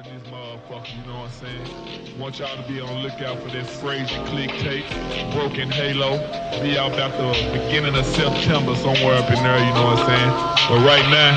dropping this motherfucker, you know what I'm saying? Want y'all to be on the lookout for that Frazier click tape, Broken Halo. Be out about the beginning of September, somewhere up in there, you know what I'm saying? But right now,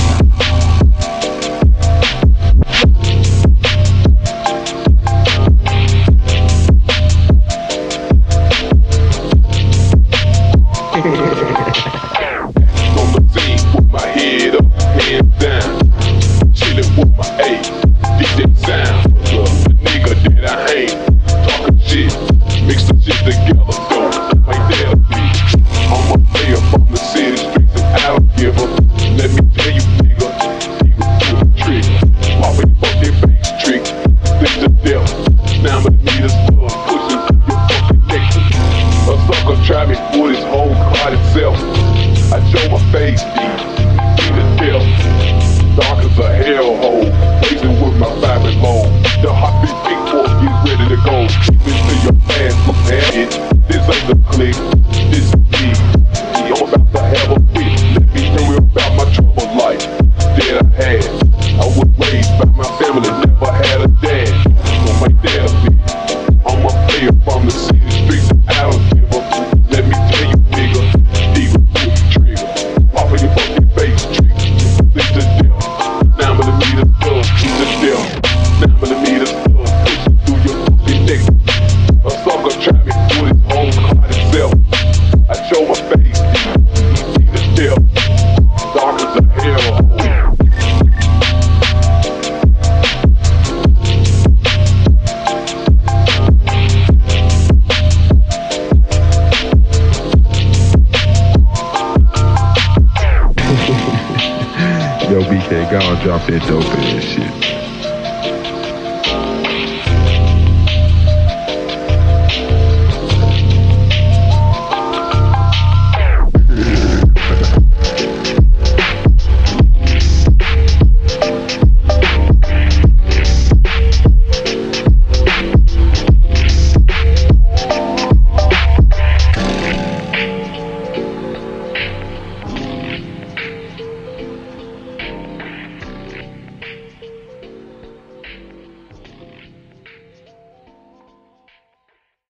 on the scene with my head up, hands down, chillin' with my A, DJ sound. The nigga that I hate, talking shit, mix the shit together, don't like that be. I'm a player from the city streets and I don't give a. Let me tell you, nigga, he was pull the trigger, poppin' your fucking bass trick, think to death. Now I'm meters full, pushing through your fucking neck. A sucker try me with his whole cloud itself. I show my face deep, see the death. Dark as a hellhole, blazing with my fabric low. The hot big big force gets ready to go. Keep it to your pants, man. This ain't the click, this is me. I'm about to have a fit. Let me tell you about my troubled life that I had. I was raised by my family, never had a dad. Don't make that a bitch. I'm a player from the city streets and I don't give a. Let me tell you, nigga, he was pull the trigger, popping your fucking face trick, think to death. 9mm stuff, shoot to death. 9mm stuff, pushing through your fucking neck. A sucker try me with his whole cloud itself. I show my face deep, see the death. Dark as a hellhole. Yo, BK, go and drop that dope ass shit.